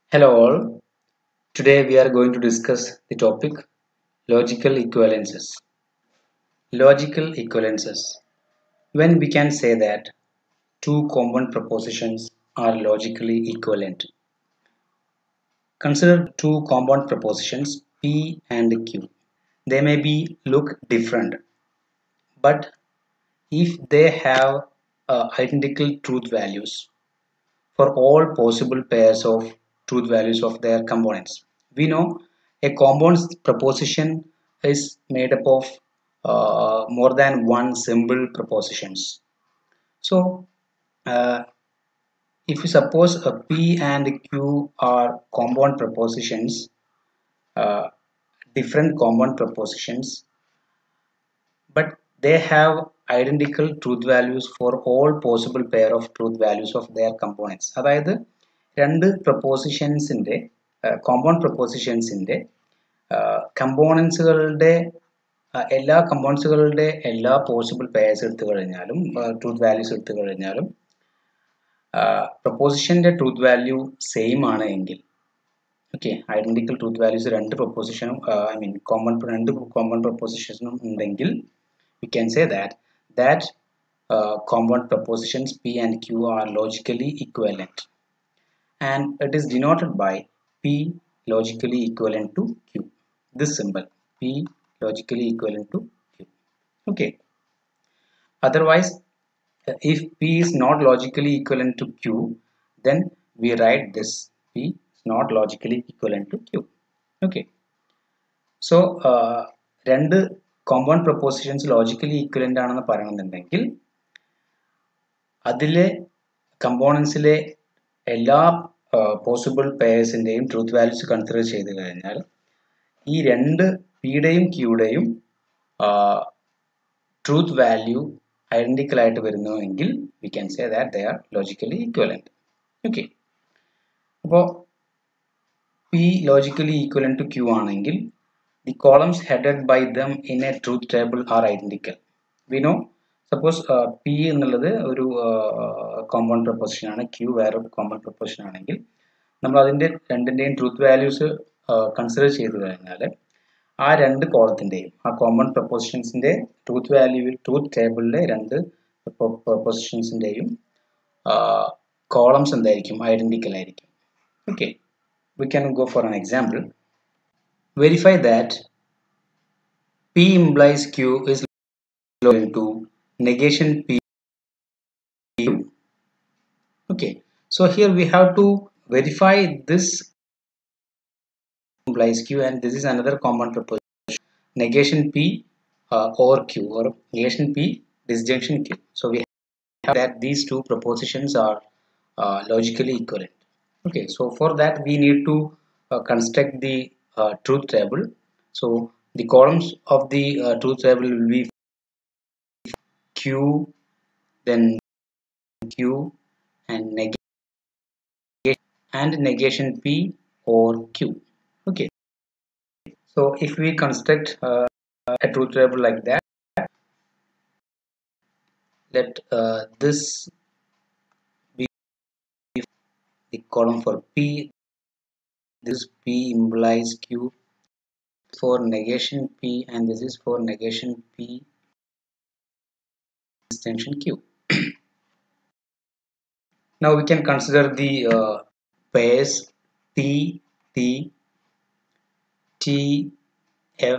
Hello all. Today we are going to discuss the topic logical equivalences. Logical equivalences. When we can say that two compound propositions are logically equivalent. Consider two compound propositions P and Q. They may be look different, but if they have identical truth values for all possible pairs of truth values of their components. We know a compound proposition is made up of more than one simple propositions. So uh, if you suppose a P and Q are compound propositions, uh, different compound propositions, but they have identical truth values for all possible pair of truth values of their components. അതായത് രണ്ട് പ്രൊപ്പോസിഷൻസിൻ്റെ compound പ്രൊപ്പോസിഷൻസിൻ്റെ കമ്പോണൻസുകളുടെ എല്ലാ കമ്പോണൻസുകളുടെ എല്ലാ possible pairs എടുത്തു കഴിഞ്ഞാലും truth values എടുത്തു കഴിഞ്ഞാലും പ്രൊപ്പോസിഷൻ്റെ truth value same ആണ് എങ്കിൽ ഓക്കെ ഐഡൻറ്റിക്കൽ ട്രൂത്ത് വാല്യൂസ് രണ്ട് പ്രൊപ്പോസിഷനും രണ്ട് കോമൺ പ്രൊപ്പോസിഷനും ഉണ്ടെങ്കിൽ we can say that compound propositions P and Q are logically equivalent, and it is denoted by P logically equivalent to Q. This symbol P logically equivalent to Q. Okay. Otherwise, if P is not logically equivalent to Q, then we write this P is not logically equivalent to Q. Okay. So രണ്ട് compound propositions logically equivalent ആണെന്ന് പറയണമെന്നുണ്ടെങ്കിൽ അതിലെ കമ്പോണൻസിലെ എല്ലാ possible പെയർസിൻ്റെയും truth values consider ചെയ്ത് കഴിഞ്ഞാൽ ഈ രണ്ട് പിയുടെയും ക്യൂയുടെയും ട്രൂത്ത് വാല്യൂ ഐഡൻറ്റിക്കൽ ആയിട്ട് വരുന്നുവെങ്കിൽ we can say that they are logically equivalent. Okay, അപ്പോൾ P logically equivalent to Q ആണെങ്കിൽ the columns headed by them in a truth table are identical. We know, suppose P എന്നുള്ളത് ഒരു compound proposition ആണ്, Q വേറെ compound proposition ആണെങ്കിൽ നമ്മൾ അതിൻ്റെ രണ്ടിൻ്റെയും ട്രൂത്ത് വാല്യൂസ് കൺസിഡർ ചെയ്ത് കഴിഞ്ഞാൽ ആ രണ്ട് കോളത്തിൻ്റെയും ആ കോമ്പൗണ്ട് പ്രൊപ്പോസിഷൻസിൻ്റെ ട്രൂത്ത് ടേബിളിലെ രണ്ട് പ്രൊപ്പോസിഷൻസിൻ്റെയും കോളംസ് എന്തായിരിക്കും, ഐഡൻറ്റിക്കൽ ആയിരിക്കും. Okay, we can go for an example. Verify that P implies Q is equal to negation P. Okay, so here we have to verify this implies Q, and this is another common proposition, negation P or Q, or negation P disjunction Q. So we have that these two propositions are logically equivalent. Okay, so for that we need to construct the truth table. So the columns of the truth table will be Q, then Q, and negation P or Q. Okay, so if we construct a truth table like that, let this be the column for P. This P implies Q for negation P, and this is for negation P extension Q. Now we can consider the pairs T, T, T, F,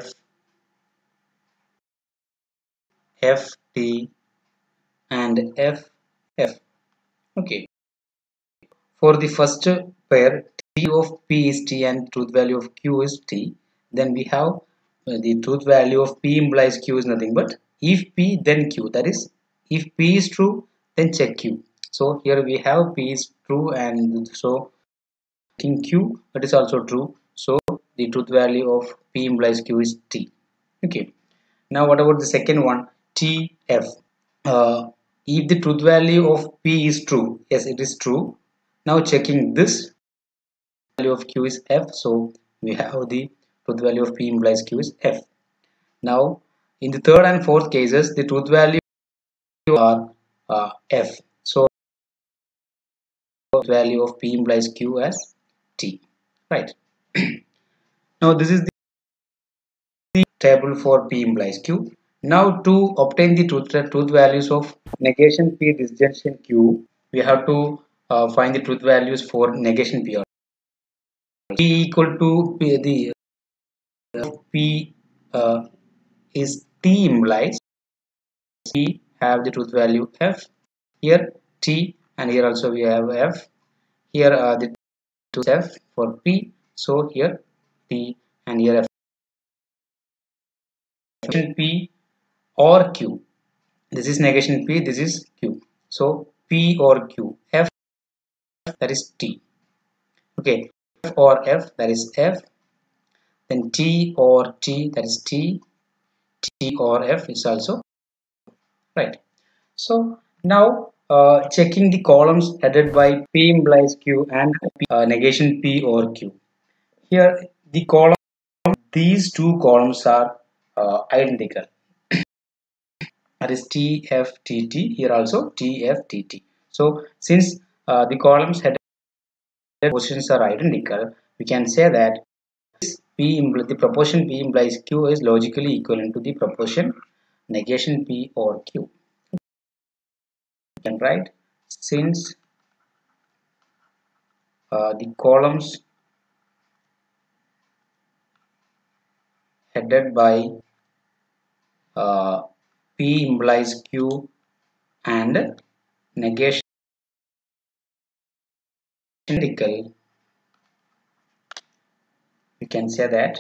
F, T, and F, F. Okay, for the first pair T of P is T and truth value of Q is T, then we have the truth value of P implies Q is nothing but if P then Q, that is if P is true then check Q. So here we have P is true, and so in Q that is also true, so the truth value of P implies Q is T. Okay, now what about the second one, TF? If the truth value of P is true, yes it is true, now checking this value of Q is F, so we have the truth value of P implies Q is F. Now in the third and fourth cases the truth value are F, so value of P implies Q as T, right? Now this is the table for P implies Q. Now to obtain the truth values of negation P disjunction Q, we have to find the truth values for negation P. P equal to P, the P is T implies P have the truth value F. Here T, and here also we have F. Here the truth F for P. So here T, and here F. P or Q. This is negation P, this is Q. So P or Q, F, that is T. Okay, F or F, that is F. Then T or T, that is T. T or F is also right. So now checking the columns headed by P implies Q and negation P or Q. Here the column, these two columns are identical. That is TFTT. Here also TFTT. So since the columns headed positions are identical, we can say that the proportion P implies Q is logically equivalent to the proportion negation P or Q. We can write, since the columns headed by P implies Q and negation identical, we can say that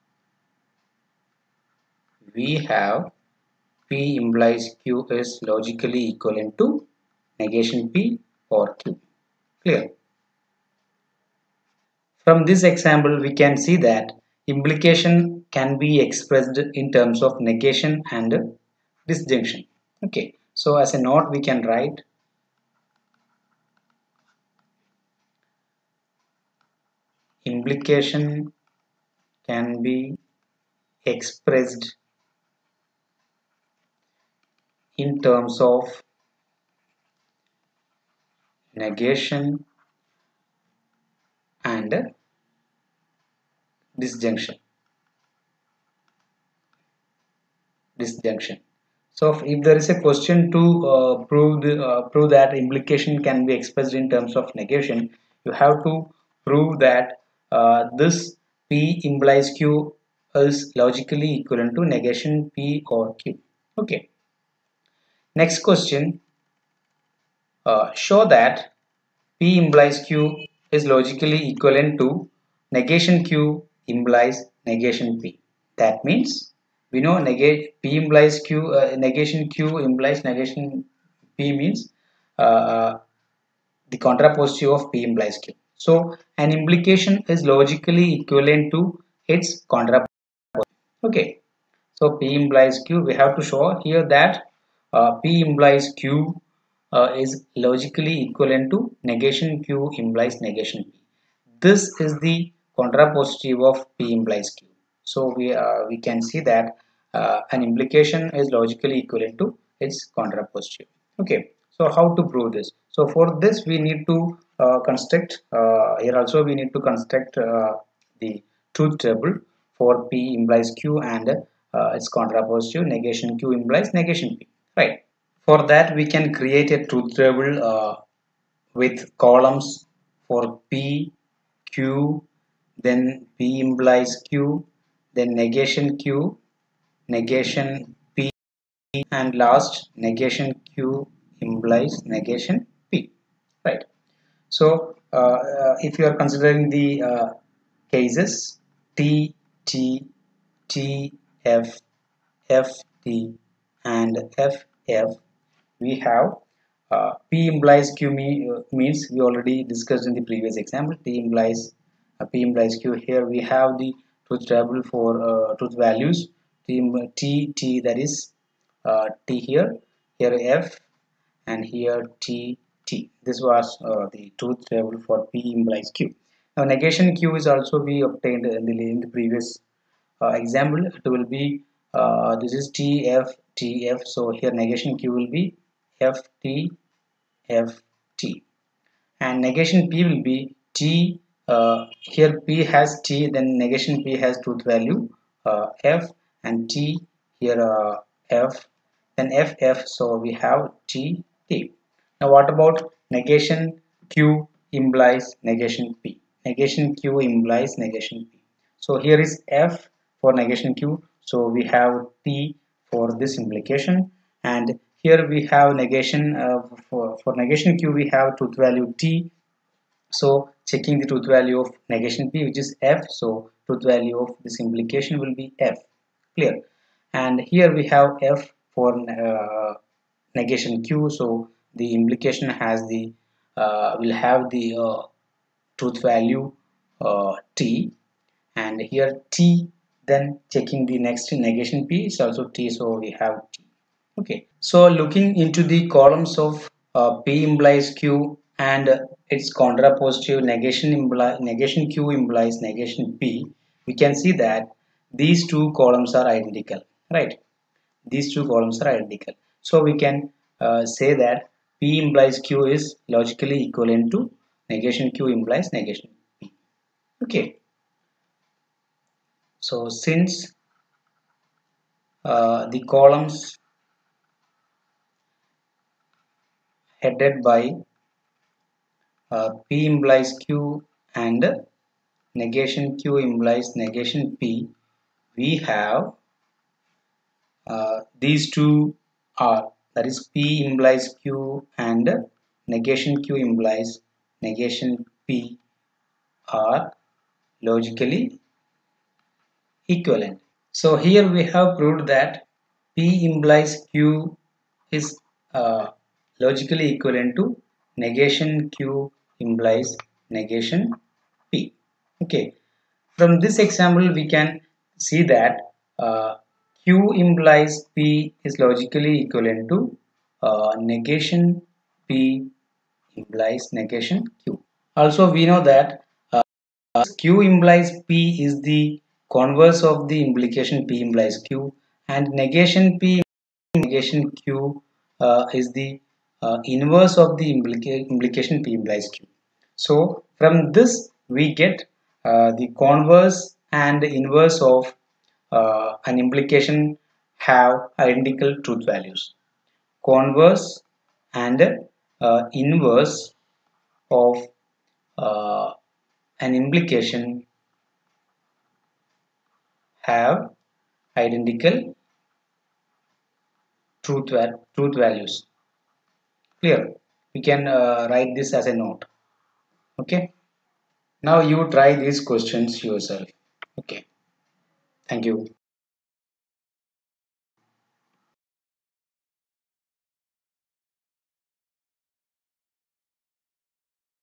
we have P implies Q is logically equivalent to negation P or Q. Clear? From this example, we can see that implication can be expressed in terms of negation and disjunction. Okay, so as a note, we can write implication can be expressed in terms of negation and disjunction. So if there is a question to prove that implication can be expressed in terms of negation, you have to prove that this P implies Q is logically equivalent to negation P or Q. Okay. Next question. Show that P implies Q is logically equivalent to negation Q implies negation P. That means we know negate P implies Q, negation Q implies negation P means the contrapositive of P implies Q. So an implication is logically equivalent to its contrapositive. Okay. So P implies Q. We have to show here that P implies Q is logically equivalent to negation Q implies negation P. This is the contrapositive of P implies Q. So we can see that an implication is logically equivalent to its contrapositive. Okay. So how to prove this? So for this we need to construct here also we need to construct the truth table for P implies Q and its contrapositive negation Q implies negation P. Right. For that we can create a truth table with columns for P, Q, then P implies Q, then negation Q, negation P, and last negation Q implies negation P. Right. So if you are considering the cases T, T, T, F, F, T, and F, F, we have P implies Q means we already discussed in the previous example. P implies Q. Here we have the truth table for truth values. T, that is T here. Here F, and here T, T. This was the truth table for P implies Q. Now negation Q is also we obtained in the previous example. It will be this is T, F, T, F. So here negation Q will be F, T, F, T, and negation P will be T, here P has T, then negation P has truth value F, and T here F, then F, so we have T, T. Now what about negation Q implies negation P? Negation Q implies negation P. So here is F for negation Q, so we have T for this implication, and here we have negation for negation Q we have truth value T. So checking the truth value of negation P, which is F, so truth value of this implication will be F. Clear? And here we have F for negation Q, so the implication has the will have the truth value T, and here T, then checking the next negation P is also T, so we have T. Okay, so looking into the columns of P implies Q and its contrapositive negation Q implies negation P, we can see that these two columns are identical, right? These two columns are identical. So we can say that P implies Q is logically equivalent to negation Q implies negation P. Okay, so since the columns headed by P implies Q and negation Q implies negation P, we have these two are, that is P implies Q and negation Q implies negation P are logically equivalent. So here we have proved that P implies Q is logically equivalent to negation Q implies negation P. Okay, from this example we can see that Q implies P is logically equivalent to negation P implies negation Q. Also we know that Q implies P is the converse of the implication P implies Q, and negation P negation Q is the inverse of the implication P implies Q. So from this we get the converse and inverse of an implication have identical truth values. Converse and inverse of uh, an implication have identical truth values. Clear? We can write this as a note. Okay. Now you try these questions yourself. Okay. Thank you.